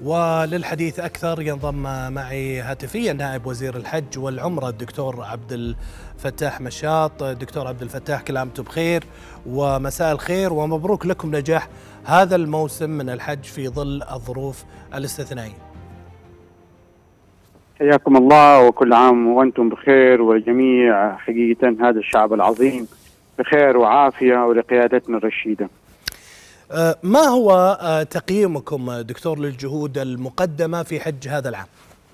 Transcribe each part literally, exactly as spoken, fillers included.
وللحديث أكثر ينضم معي هاتفيا نائب وزير الحج والعمرة الدكتور عبد الفتاح مشاط. دكتور عبد الفتاح، كل عام وانتم بخير ومساء الخير ومبروك لكم نجاح هذا الموسم من الحج في ظل الظروف الاستثنائية. حياكم الله وكل عام وأنتم بخير، والجميع حقيقة هذا الشعب العظيم بخير وعافية ولقيادتنا الرشيدة. ما هو تقييمكم دكتور للجهود المقدمة في حج هذا العام؟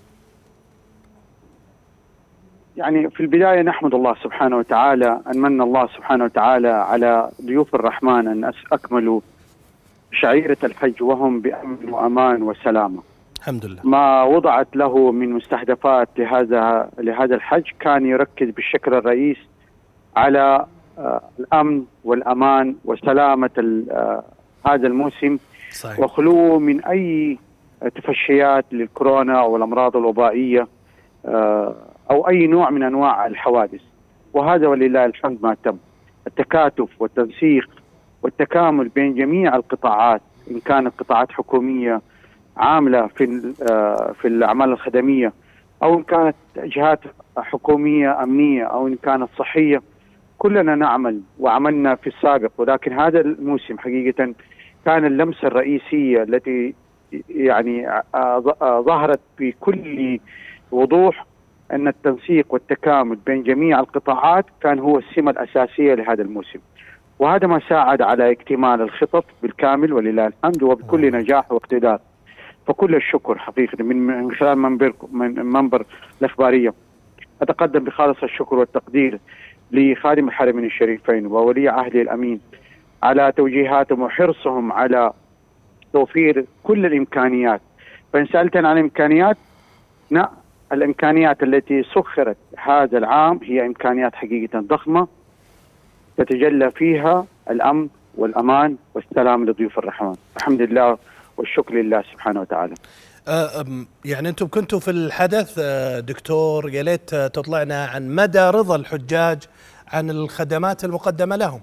يعني في البداية نحمد الله سبحانه وتعالى أن من الله سبحانه وتعالى على ضيوف الرحمن أن أكملوا شعيرة الحج وهم بأمن وأمان وسلامة. الحمد لله. ما وضعت له من مستهدفات لهذا لهذا الحج كان يركز بالشكل الرئيس على الأمن والأمان وسلامة هذا الموسم، صحيح. وخلوه من أي تفشيات للكورونا أو الأمراض الوبائية أو أي نوع من أنواع الحوادث، وهذا ولله الحمد ما تم. التكاتف والتنسيق والتكامل بين جميع القطاعات، إن كانت قطاعات حكومية عاملة في في الأعمال الخدمية، أو إن كانت جهات حكومية أمنية، أو إن كانت صحية، كلنا نعمل وعملنا في السابق. ولكن هذا الموسم حقيقة كان اللمسة الرئيسية التي يعني ظهرت بكل وضوح أن التنسيق والتكامل بين جميع القطاعات كان هو السمة الأساسية لهذا الموسم، وهذا ما ساعد على اكتمال الخطط بالكامل ولله الحمد وبكل نجاح واقتدار. فكل الشكر حقيقة من خلال منبر من منبر الإخبارية. أتقدم بخالص الشكر والتقدير لخادم الحرمين الشريفين وولي عهده الأمين على توجيهاتهم وحرصهم على توفير كل الإمكانيات. فإن سألتنا عن الإمكانيات، لا، الإمكانيات التي سخرت هذا العام هي إمكانيات حقيقة ضخمة تتجلى فيها الأمن والأمان والسلام لضيوف الرحمن. الحمد لله والشكر لله سبحانه وتعالى. يعني أنتم كنتوا في الحدث دكتور، يا ليت تطلعنا عن مدى رضا الحجاج عن الخدمات المقدمة لهم.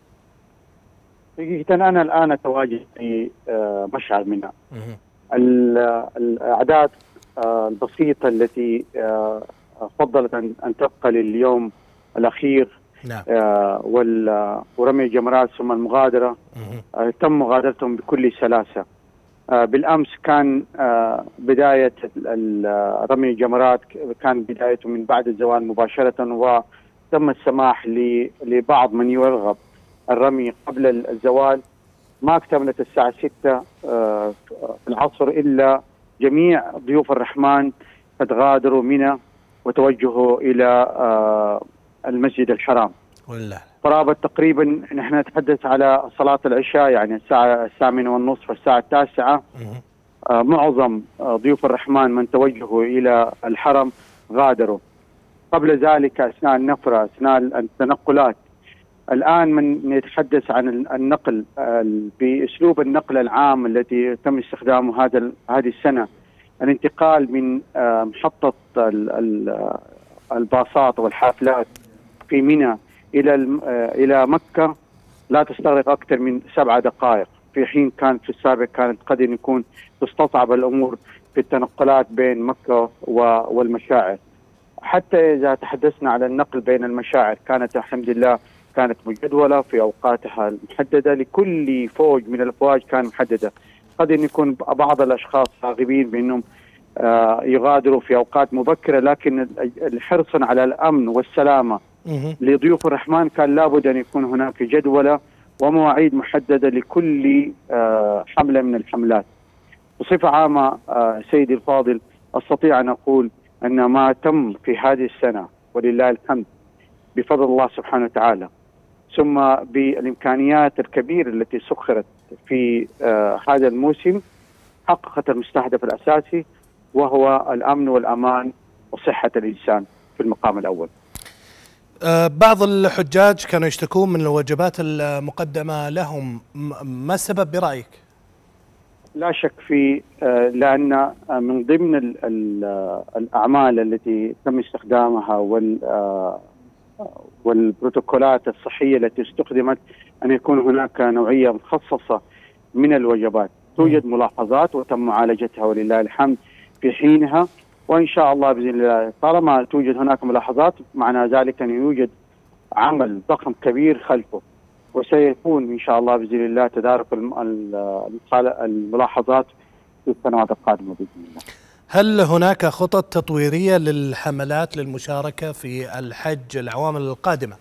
حقيقة أنا الآن أتواجد في مشعر منى. الأعداد البسيطة التي فضلت أن تبقى لليوم الأخير، نعم، ورمي الجمرات ثم المغادرة، تم مغادرتهم بكل سلاسة. بالأمس كان بداية رمي الجمرات، كان بدايته من بعد الزوال مباشرة، وتم السماح لبعض من يرغب الرمي قبل الزوال. ما اكتملت الساعة ستة في العصر إلا جميع ضيوف الرحمن قد غادروا منى وتوجهوا إلى المسجد الحرام. والله قرابة تقريبا نحن نتحدث على صلاة العشاء، يعني الساعة الثامنة والنصف والساعة التاسعة. آه معظم آه ضيوف الرحمن من توجهوا إلى الحرم غادروا. قبل ذلك أثناء النفرة، أثناء التنقلات، الآن من يتحدث عن النقل آه بأسلوب النقل العام التي تم استخدامه هذا هذه السنة، الانتقال من آه محطة الباصات والحافلات في منى إلى إلى مكة لا تستغرق أكثر من سبع دقائق، في حين كانت في السابق كانت قد يكون تستصعب الأمور في التنقلات بين مكة والمشاعر. حتى إذا تحدثنا على النقل بين المشاعر، كانت الحمد لله كانت مجدولة في أوقاتها المحددة، لكل فوج من الأفواج كان محددة. قد يكون بعض الأشخاص راغبين بأنهم يغادروا في أوقات مبكرة، لكن حرصا على الأمن والسلامة لضيوف الرحمن كان لابد أن يكون هناك جدولة ومواعيد محددة لكل حملة من الحملات. بصفة عامة سيدي الفاضل، أستطيع أن أقول أن ما تم في هذه السنة ولله الحمد بفضل الله سبحانه وتعالى، ثم بالإمكانيات الكبيرة التي سخرت في هذا الموسم، حققت المستهدف الأساسي وهو الأمن والأمان وصحة الإنسان في المقام الأول. بعض الحجاج كانوا يشتكون من الوجبات المقدمة لهم، ما السبب برأيك؟ لا شك في، لأن من ضمن الأعمال التي تم استخدامها والبروتوكولات الصحية التي استخدمت أن يكون هناك نوعية مخصصة من الوجبات. توجد ملاحظات وتم معالجتها ولله الحمد في حينها، وإن شاء الله بإذن الله طالما توجد هناك ملاحظات معنى ذلك أن يوجد عمل ضخم كبير خلفه، وسيكون إن شاء الله بإذن الله تدارك الملاحظات في السنوات القادمة بإذن الله. هل هناك خطط تطويرية للحملات للمشاركة في الحج الأعوام القادمة؟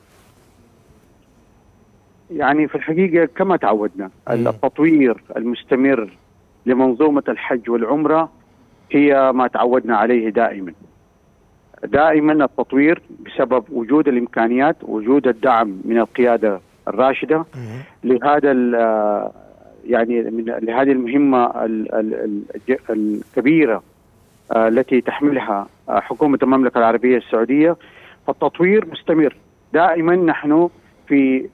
يعني في الحقيقة كما تعودنا التطوير المستمر لمنظومة الحج والعمرة هي ما تعودنا عليه دائما. دائما التطوير بسبب وجود الإمكانيات، وجود الدعم من القيادة الراشدة لهذا يعني من لهذه المهمة الكبيرة التي تحملها حكومة المملكة العربية السعودية. فالتطوير مستمر دائما. نحن في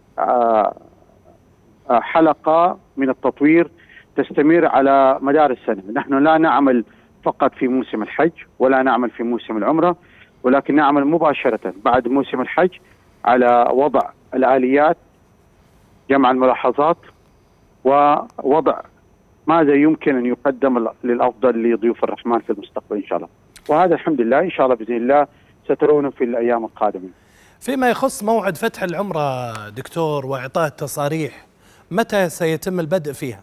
حلقة من التطوير تستمر على مدار السنة. نحن لا نعمل فقط في موسم الحج ولا نعمل في موسم العمرة، ولكن نعمل مباشرة بعد موسم الحج على وضع الآليات، جمع الملاحظات، ووضع ماذا يمكن أن يقدم للأفضل لضيوف الرحمن في المستقبل إن شاء الله. وهذا الحمد لله إن شاء الله بإذن الله سترونه في الأيام القادمة. فيما يخص موعد فتح العمرة دكتور وإعطاء التصاريح، متى سيتم البدء فيها؟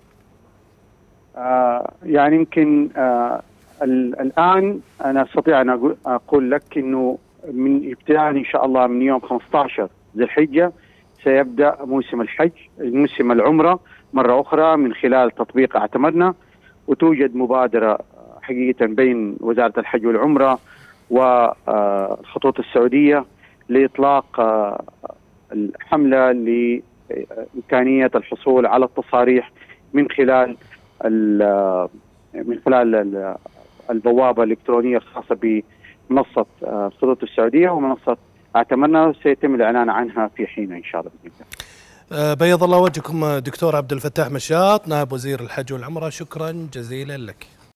آه يعني يمكن آه الآن أنا أستطيع أن أقول لك أنه من ابتداء إن شاء الله من يوم خمسة عشر ذي الحجة سيبدأ موسم الحج، موسم العمرة مرة أخرى من خلال تطبيق اعتمرنا. وتوجد مبادرة حقيقة بين وزارة الحج والعمرة والخطوط السعودية لإطلاق الحملة لإمكانية الحصول على التصاريح من خلال من خلال البوابة الإلكترونية الخاصة بمنصة الخطوط السعودية ومنصة اعتمرنا، سيتم الإعلان عنها في حين إن شاء الله بإذن الله. بيض الله وجهكم دكتور عبد الفتاح مشاط، نائب وزير الحج والعمرة، شكرا جزيلا لك.